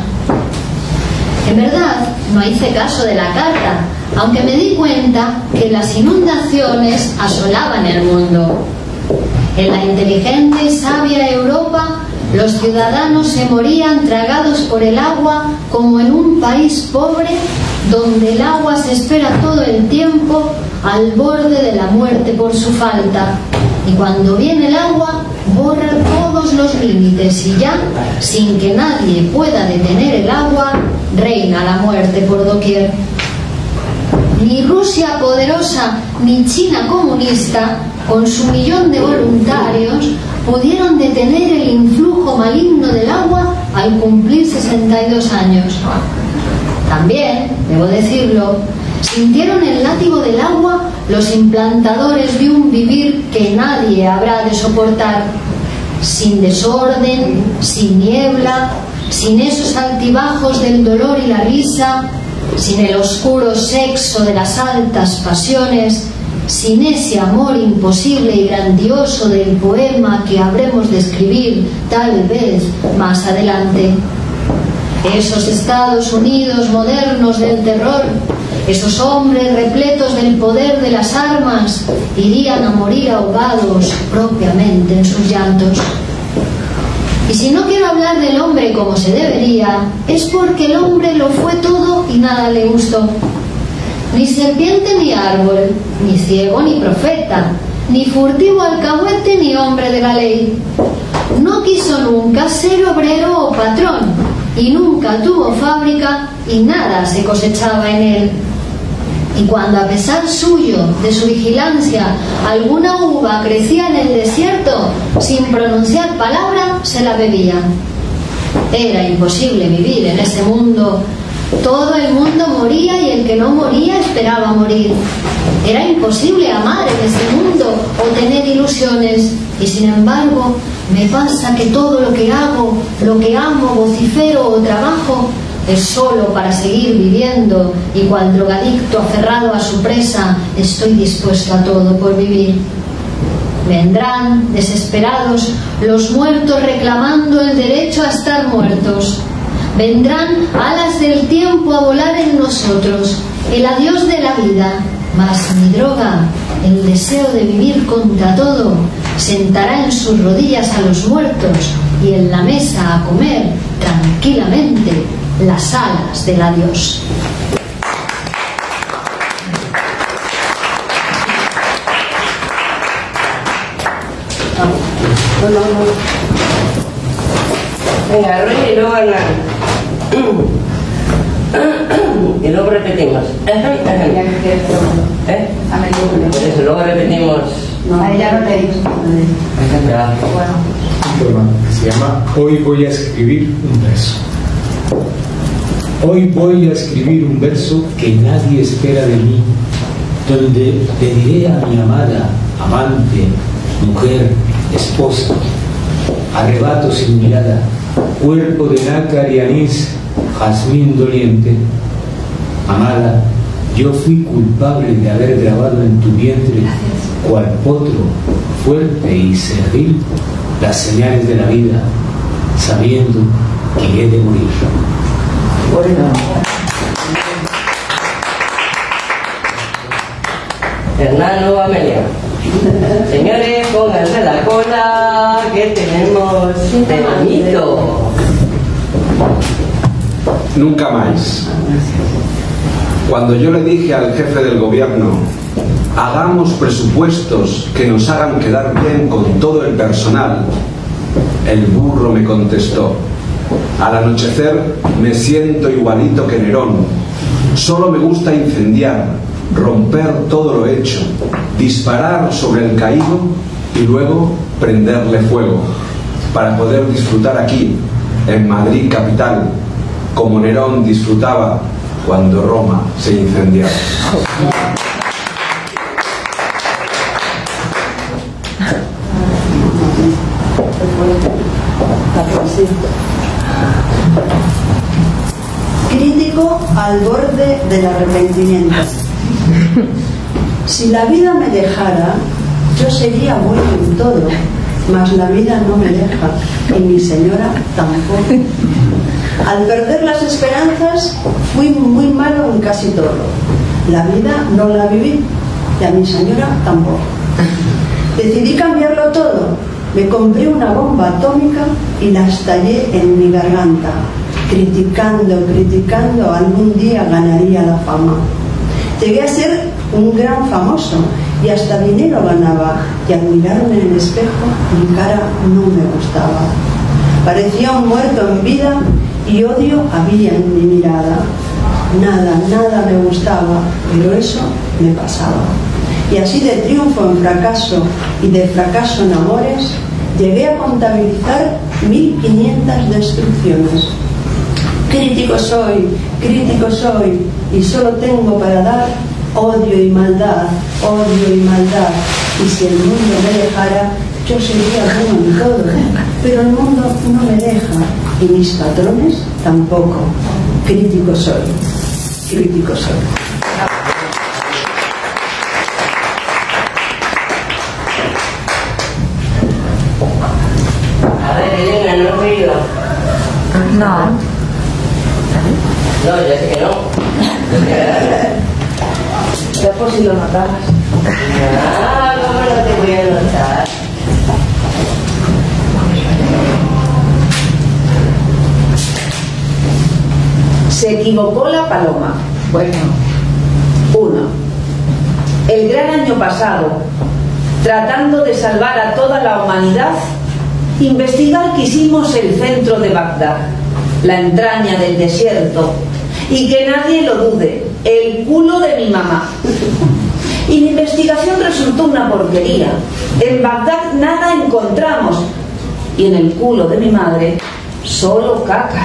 En verdad, no hice caso de la carta, aunque me di cuenta que las inundaciones asolaban el mundo. En la inteligente y sabia Europa, los ciudadanos se morían tragados por el agua como en un país pobre donde el agua se espera todo el tiempo al borde de la muerte por su falta. Y cuando viene el agua, borra todos los límites y ya, sin que nadie pueda detener el agua, reina la muerte por doquier. Ni Rusia poderosa ni China comunista, con su 1.000.000 de voluntarios, pudieron detener el influjo maligno del agua al cumplir 62 años. También, debo decirlo, sintieron el látigo del agua los implantadores de un vivir que nadie habrá de soportar, sin desorden, sin niebla, sin esos altibajos del dolor y la risa, sin el oscuro sexo de las altas pasiones, sin ese amor imposible y grandioso del poema que habremos de escribir tal vez más adelante. Esos Estados Unidos modernos del terror, esos hombres repletos del poder de las armas, irían a morir ahogados propiamente en sus llantos. Y si no quiero hablar del hombre como se debería, es porque el hombre lo fue todo y nada le gustó. Ni serpiente ni árbol, ni ciego ni profeta, ni furtivo alcahuete ni hombre de la ley. No quiso nunca ser obrero o patrón, y nunca tuvo fábrica y nada se cosechaba en él. Y cuando a pesar suyo, de su vigilancia, alguna uva crecía en el desierto, sin pronunciar palabra, se la bebía. Era imposible vivir en ese mundo. Todo el mundo moría y el que no moría esperaba morir. Era imposible amar en ese mundo o tener ilusiones. Y sin embargo, me pasa que todo lo que hago, lo que amo, vocifero o trabajo, es solo para seguir viviendo, y cual drogadicto aferrado a su presa, estoy dispuesto a todo por vivir. Vendrán, desesperados, los muertos reclamando el derecho a estar muertos. Vendrán alas del tiempo a volar en nosotros, el adiós de la vida, mas mi droga, el deseo de vivir contra todo, sentará en sus rodillas a los muertos y en la mesa a comer tranquilamente las alas del adiós. Venga, Roy, y luego Hernán. Y luego repetimos. Por eso, luego repetimos. No, ya no le digo. Se llama Hoy voy a escribir un verso. Hoy voy a escribir un verso que nadie espera de mí, donde le diré a mi amada, amante, mujer, esposa, arrebato sin mirada, cuerpo de nácar y anís, jazmín doliente. Amada, yo fui culpable de haber grabado en tu vientre, cual potro, fuerte y cerril, las señales de la vida, sabiendo que he de morir. Hernán, luego Amelia. Señores, pónganse la cola. que tenemos de bonito. Nunca más. Cuando yo le dije al jefe del gobierno, hagamos presupuestos que nos hagan quedar bien con todo el personal, el burro me contestó: al anochecer me siento igualito que Nerón. Solo me gusta incendiar, romper todo lo hecho, disparar sobre el caído y luego prenderle fuego, para poder disfrutar aquí, en Madrid capital, como Nerón disfrutaba cuando Roma se incendiaba. Crítico al borde del arrepentimiento. Si la vida me dejara, yo sería bueno en todo, mas la vida no me deja, y mi señora tampoco. Al perder las esperanzas, fui muy malo en casi todo. La vida no la viví, y a mi señora tampoco. Decidí cambiarlo todo. Me compré una bomba atómica y la estallé en mi garganta. Criticando, algún día ganaría la fama. Llegué a ser un gran famoso y hasta dinero ganaba, y al mirarme en el espejo mi cara no me gustaba. Parecía un muerto en vida y odio había en mi mirada. Nada me gustaba, pero eso me pasaba. Y así de triunfo en fracaso y de fracaso en amores, llegué a contabilizar 1500 destrucciones. Crítico soy, y solo tengo para dar odio y maldad. Y si el mundo me dejara, yo sería bueno en todo, pero el mundo no me deja, y mis patrones tampoco. Crítico soy. A ver, Elena, ¿no has oído? No. No, ya sé que no. Ya por si lo notabas. Ah, ¿cómo no te voy a notar? Se equivocó la paloma. Bueno, 1. El gran año pasado, tratando de salvar a toda la humanidad, investigar quisimos el centro de Bagdad, la entraña del desierto, y que nadie lo dude, el culo de mi mamá. Y la investigación resultó una porquería. En Bagdad nada encontramos, y en el culo de mi madre solo caca.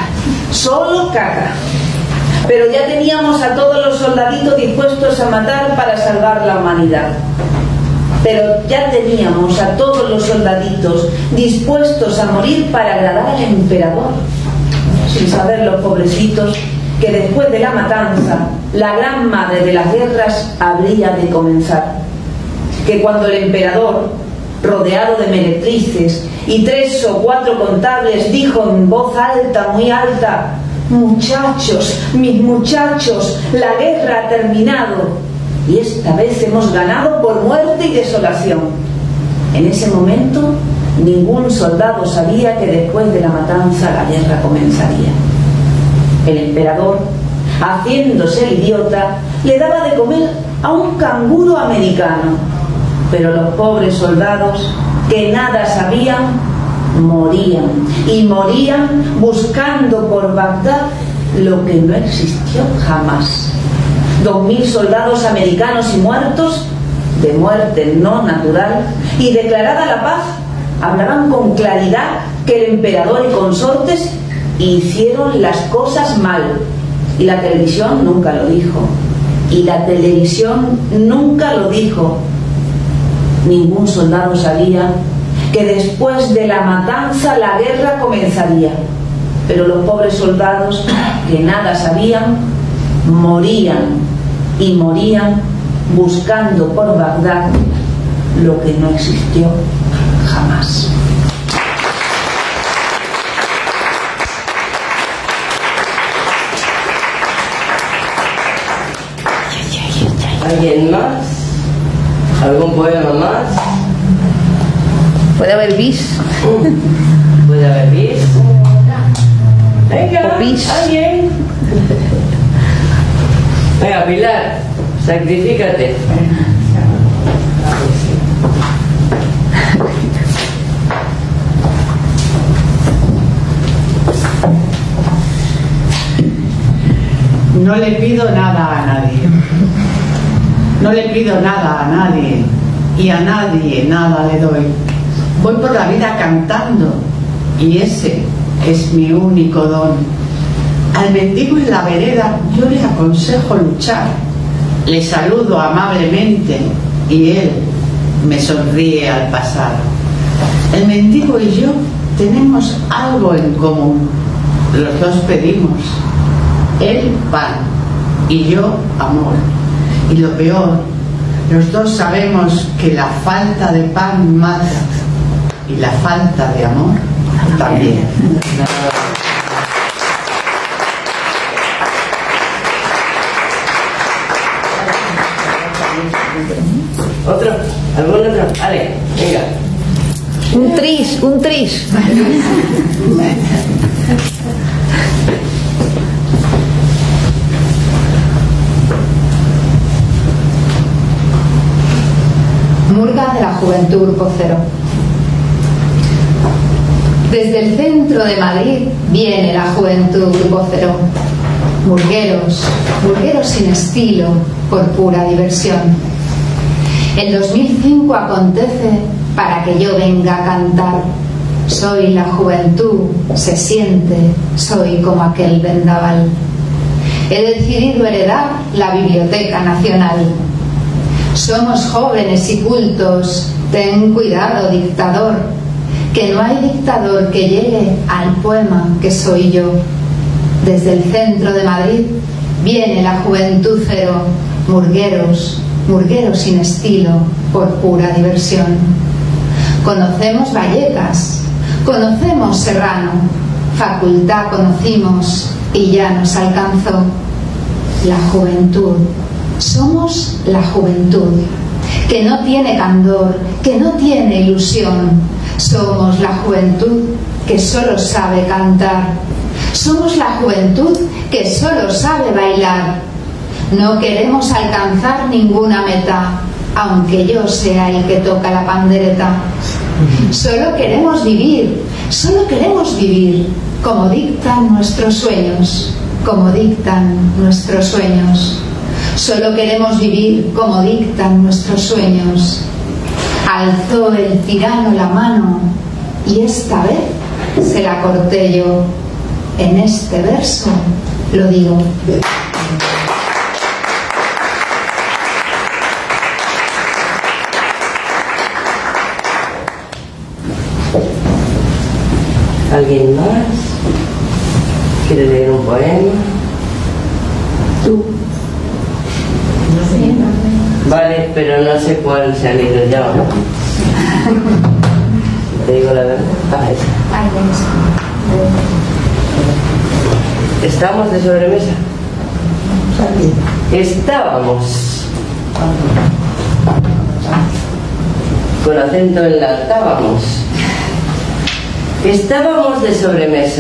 Pero ya teníamos a todos los soldaditos dispuestos a matar para salvar la humanidad. Pero ya teníamos a todos los soldaditos dispuestos a morir para agradar al emperador, sin saber los pobrecitos que después de la matanza, la gran madre de las guerras habría de comenzar. Que cuando el emperador, rodeado de meretrices y 3 o 4 contables, dijo en voz alta, muy alta: muchachos, mis muchachos, la guerra ha terminado y esta vez hemos ganado por muerte y desolación. En ese momento ningún soldado sabía que después de la matanza la guerra comenzaría. El emperador, haciéndose el idiota, le daba de comer a un canguro americano, pero los pobres soldados, que nada sabían, morían, y morían buscando por Bagdad lo que no existió jamás. 2000 soldados americanos y muertos, de muerte no natural, y declarada la paz, hablaban con claridad que el emperador y consortes hicieron las cosas mal. Y la televisión nunca lo dijo. Ningún soldado sabía que después de la matanza la guerra comenzaría. Pero los pobres soldados, que nada sabían, morían y morían buscando por Bagdad lo que no existió jamás. ¿Alguien más? ¿Algún poema más? Puede haber bis. Puede haber bis. Venga, alguien. Venga, Pilar, sacrifícate. No le pido nada a nadie. No le pido nada a nadie. Y a nadie nada le doy. Voy por la vida cantando. Y ese es mi único don. Al mendigo en la vereda yo le aconsejo luchar. Le saludo amablemente y él me sonríe al pasar. El mendigo y yo tenemos algo en común. Los dos pedimos. Él pan y yo amor. Y lo peor, los dos sabemos que la falta de pan mata y la falta de amor también. ¿Otro? ¿Algún otro? Vale, venga. Un tris, un tris. Murga de la Juventud Grupo Cero. Desde el centro de Madrid viene la Juventud Grupo Cero. Murgueros, murgueros sin estilo, por pura diversión. El 2005 acontece para que yo venga a cantar. Soy la juventud, se siente, soy como aquel vendaval. He decidido heredar la Biblioteca Nacional. Somos jóvenes y cultos, ten cuidado, dictador, que no hay dictador que llegue al poema que soy yo. Desde el centro de Madrid viene la Juventud Cero, murgueros, murgueros sin estilo, por pura diversión. Conocemos Vallecas, conocemos Serrano, facultad conocimos y ya nos alcanzó. La juventud, somos la juventud, que no tiene candor, que no tiene ilusión. Somos la juventud que solo sabe cantar. Somos la juventud que solo sabe bailar. No queremos alcanzar ninguna meta, aunque yo sea el que toca la pandereta. Solo queremos vivir como dictan nuestros sueños, como dictan nuestros sueños. Solo queremos vivir como dictan nuestros sueños. Alzó el tirano la mano y esta vez se la corté yo. En este verso lo digo. ¿Alguien más? ¿Quiere leer un poema? Tú. Vale, pero no sé cuál se ha leído ya. Te digo la verdad. ¿Estamos de sobremesa? Estábamos. Con acento en la estábamos. Estábamos de sobremesa.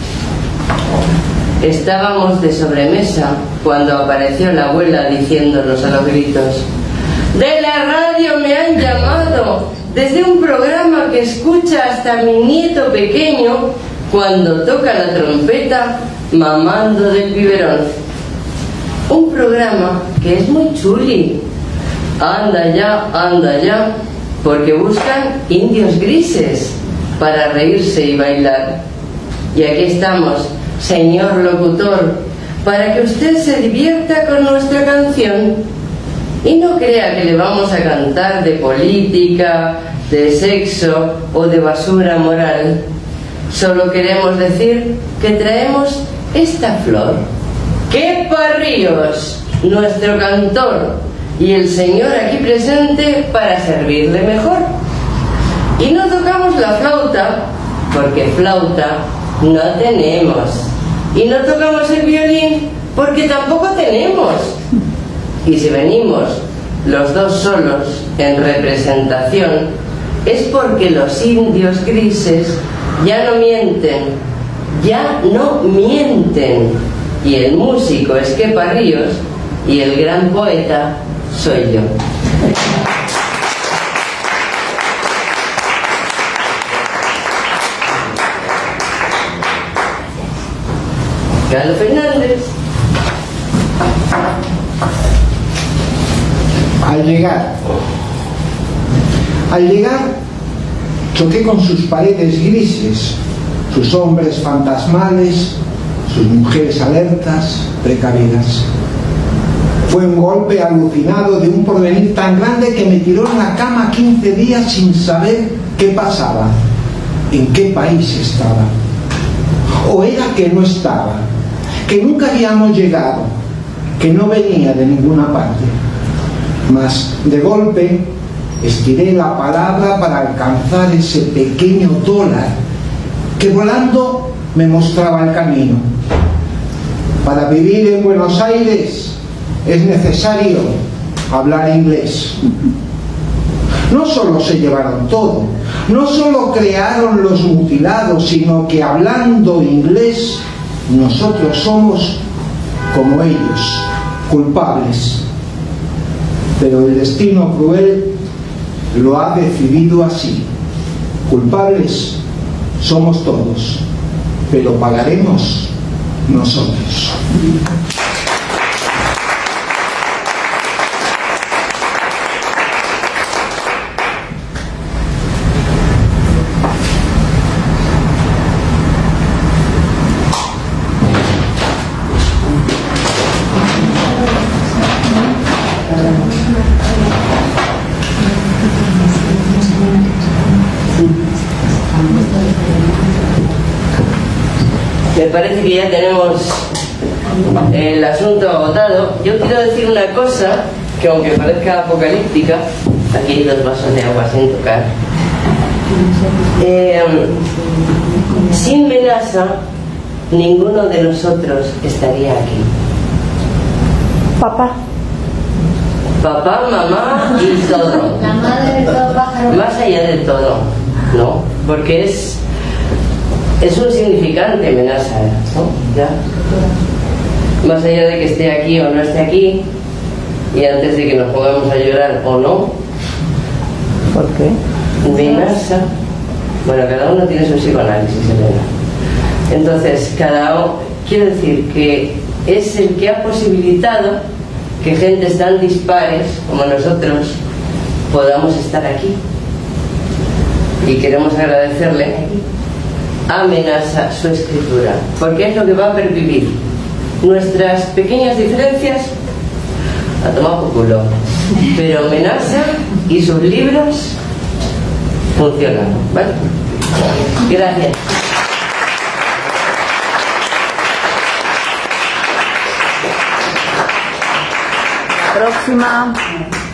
Estábamos de sobremesa cuando apareció la abuela diciéndonos a los gritos: de la radio me han llamado, desde un programa que escucha hasta mi nieto pequeño cuando toca la trompeta mamando del biberón. Un programa que es muy chuli. Anda ya, porque buscan indios grises para reírse y bailar. Y aquí estamos, señor locutor, para que usted se divierta con nuestra canción y no crea que le vamos a cantar de política, de sexo o de basura moral. Solo queremos decir que traemos esta flor, que Parríos, nuestro cantor, y el señor aquí presente para servirle mejor. Y no tocamos la flauta, porque flauta no tenemos. Y no tocamos el violín, porque tampoco tenemos. Y si venimos los dos solos en representación, es porque los indios grises ya no mienten, y el músico es Kepa Ríos y el gran poeta soy yo. Carlos Fernández. Al llegar, choqué con sus paredes grises, sus hombres fantasmales, sus mujeres alertas, precavidas. Fue un golpe alucinado de un porvenir tan grande que me tiró en la cama 15 días sin saber qué pasaba, en qué país estaba. O era que no estaba, que nunca habíamos llegado, que no venía de ninguna parte. Mas de golpe estiré la palabra para alcanzar ese pequeño dólar que volando me mostraba el camino. Para vivir en Buenos Aires es necesario hablar inglés. No solo se llevaron todo, no solo crearon los mutilados, sino que hablando inglés nosotros somos como ellos, culpables. Pero el destino cruel lo ha decidido así. Culpables somos todos, pero pagaremos nosotros. Me parece que ya tenemos el asunto agotado. Yo quiero decir una cosa que, aunque parezca apocalíptica, aquí hay 2 vasos de agua sin tocar. Sin Menasa, ninguno de nosotros estaría aquí. Papá, mamá y todo. La madre de todo pájaro. Más allá de todo, ¿no? Porque es un significante Menasa, ¿no? ¿Ya? Más allá de que esté aquí o no esté aquí, y antes de que nos pongamos a llorar o no. ¿por qué? Menasa, bueno, cada uno tiene su psicoanálisis, Elena. Entonces, quiero decir que es el que ha posibilitado que gentes tan dispares como nosotros podamos estar aquí. Y queremos agradecerle a Menasa su escritura, porque es lo que va a pervivir. Nuestras pequeñas diferencias a tomar por culo, pero Menasa y sus libros funcionan, ¿vale? Gracias. Próxima.